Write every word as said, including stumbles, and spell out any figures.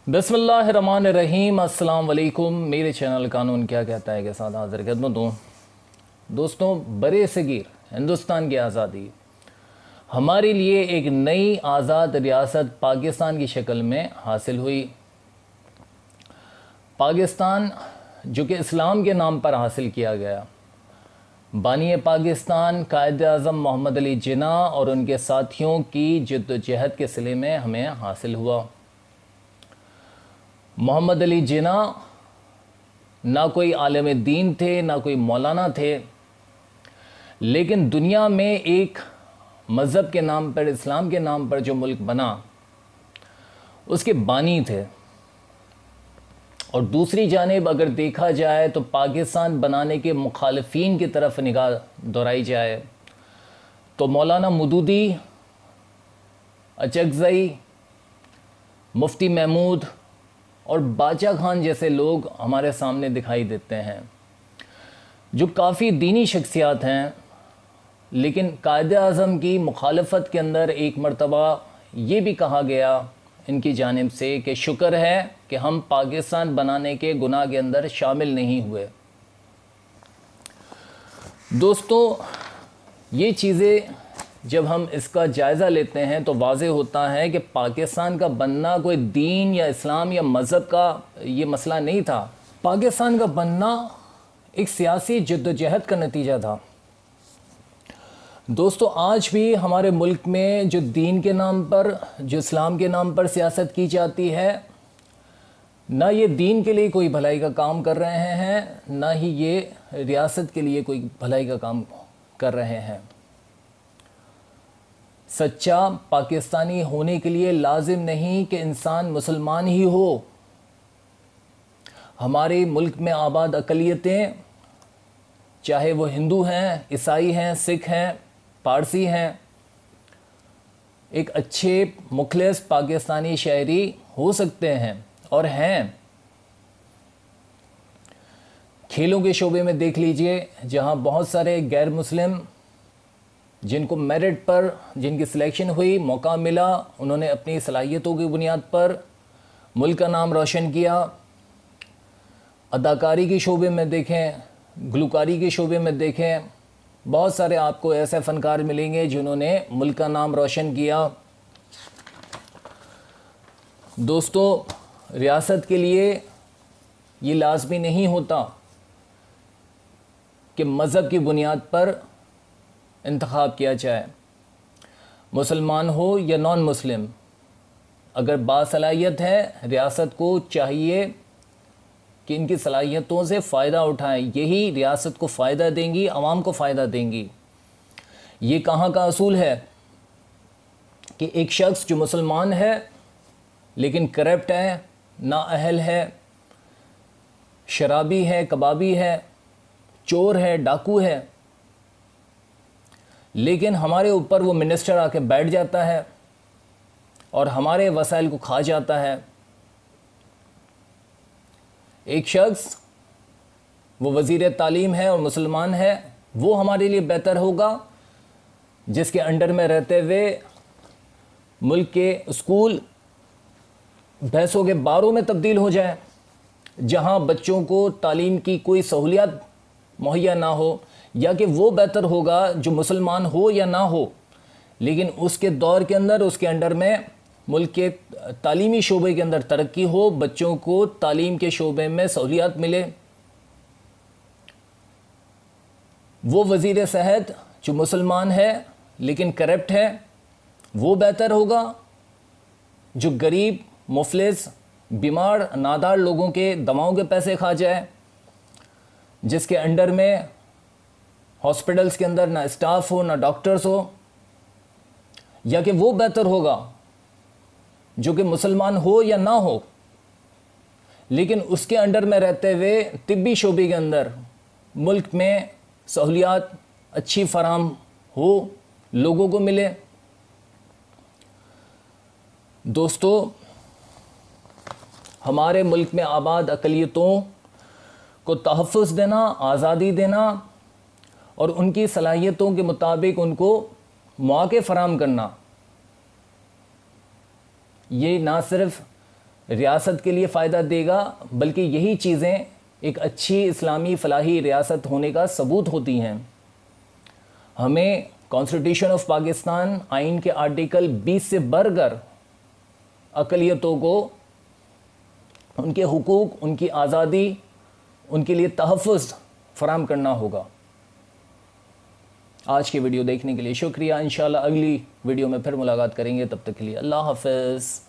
बिस्मिल्लाहिर्रहमानिर्रहीम। अस्सलाम वालेकुम। मेरे चैनल कानून क्या कहता है के साथ हाजिर खिदमत हूँ। दोस्तों, बरे सगीर हिंदुस्तान की आज़ादी हमारे लिए एक नई आज़ाद रियासत पाकिस्तान की शक्ल में हासिल हुई। पाकिस्तान जो कि इस्लाम के नाम पर हासिल किया गया, बानी पाकिस्तान कायद आज़म मोहम्मद अली जिन्ना और उनके साथियों की जद्दोजहद के सिले में हमें हासिल हुआ। मोहम्मद अली जिन्ना ना कोई आलिम दीन थे, ना कोई मौलाना थे, लेकिन दुनिया में एक मज़हब के नाम पर, इस्लाम के नाम पर जो मुल्क बना, उसके बानी थे। और दूसरी जानिब अगर देखा जाए तो पाकिस्तान बनाने के मुखालिफिन की तरफ निगाह दोहराई जाए तो मौलाना मौदूदी, अचकज़ई, मुफ्ती महमूद और बाचा खान जैसे लोग हमारे सामने दिखाई देते हैं, जो काफ़ी दीनी शख्सियात हैं। लेकिन कायद आज़म की मुखालफत के अंदर एक मरतबा ये भी कहा गया इनकी जानिब से कि शुक्र है कि हम पाकिस्तान बनाने के गुनाह के अंदर शामिल नहीं हुए। दोस्तों, ये चीज़ें जब हम इसका जायज़ा लेते हैं तो वाज़े होता है कि पाकिस्तान का बनना कोई दीन या इस्लाम या मज़हब का ये मसला नहीं था। पाकिस्तान का बनना एक सियासी जद्दोजहद का नतीजा था। दोस्तों, आज भी हमारे मुल्क में जो दीन के नाम पर, जो इस्लाम के नाम पर सियासत की जाती है, ना ये दीन के लिए कोई भलाई का काम कर रहे हैं, ना ही ये रियासत के लिए कोई भलाई का काम कर रहे हैं। सच्चा पाकिस्तानी होने के लिए लाजिम नहीं कि इंसान मुसलमान ही हो। हमारे मुल्क में आबाद अक़लियतें, चाहे वो हिंदू हैं, ईसाई हैं, सिख हैं, पारसी हैं, एक अच्छे मुखलिस पाकिस्तानी शायरी हो सकते हैं और हैं। खेलों के शोबे में देख लीजिए, जहां बहुत सारे गैर मुस्लिम जिनको मेरिट पर, जिनकी सिलेक्शन हुई, मौका मिला, उन्होंने अपनी सलाहियतों की बुनियाद पर मुल्क का नाम रोशन किया। अदाकारी के शोबे में देखें, गुलकारी के शोबे में देखें, बहुत सारे आपको ऐसे फ़नकार मिलेंगे जिन्होंने मुल्क का नाम रोशन किया। दोस्तों, रियासत के लिए ये लाजमी नहीं होता कि मज़हब की बुनियाद पर इंतखाब किया जाए। मुसलमान हो या नॉन मुस्लिम, अगर बासलाहियत है, रियासत को चाहिए कि इनकी सलाहियतों से फ़ायदा उठाएं। यही रियासत को फ़ायदा देंगी, आवाम को फ़ायदा देंगी। ये कहाँ का असूल है कि एक शख्स जो मुसलमान है लेकिन करप्ट है, नाअहल है, शराबी है, कबाबी है, चोर है, डाकू है, लेकिन हमारे ऊपर वो मिनिस्टर आके बैठ जाता है और हमारे वसाइल को खा जाता है। एक शख्स वो वज़ीर तालीम है और मुसलमान है, वो हमारे लिए बेहतर होगा जिसके अंडर में रहते हुए मुल्क के स्कूल भैंसों के बारों में तब्दील हो जाए, जहां बच्चों को तालीम की कोई सहूलियत मुहैया ना हो, या कि वो बेहतर होगा जो मुसलमान हो या ना हो, लेकिन उसके दौर के अंदर, उसके अंडर में मुल्क के तालीमी शोबे के अंदर तरक्की हो, बच्चों को तालीम के शोबे में सहूलियत मिले। वो वज़ीर सेहत जो मुसलमान है लेकिन करप्ट है, वो बेहतर होगा जो गरीब, मुफलिस, बीमार, नादार लोगों के दवाओं के पैसे खा जाए, जिसके अंडर में हॉस्पिटल्स के अंदर ना स्टाफ हो, ना डॉक्टर्स हो? या कि वो बेहतर होगा जो कि मुसलमान हो या ना हो, लेकिन उसके अंडर में रहते हुए तिब्बी शोबे के अंदर मुल्क में सहूलियात अच्छी फराम हो, लोगों को मिले? दोस्तों, हमारे मुल्क में आबाद अक़लियतों को तहफ़्फ़ुज़ देना, आज़ादी देना और उनकी सलाहियतों के मुताबिक उनको मौक़े फ़राहम करना, ये ना सिर्फ रियासत के लिए फ़ायदा देगा, बल्कि यही चीज़ें एक अच्छी इस्लामी फलाही रियासत होने का सबूत होती हैं। हमें कॉन्स्टिट्यूशन ऑफ पाकिस्तान आइन के आर्टिकल बीस से बढ़कर अक़लियतों को उनके हुकूक, उनकी आज़ादी, उनके लिए तहफ़्फ़ुज़ फराहम करना होगा। आज की वीडियो देखने के लिए शुक्रिया। इंशाअल्लाह अगली वीडियो में फिर मुलाकात करेंगे, तब तक के लिए अल्लाह हाफ़िज़।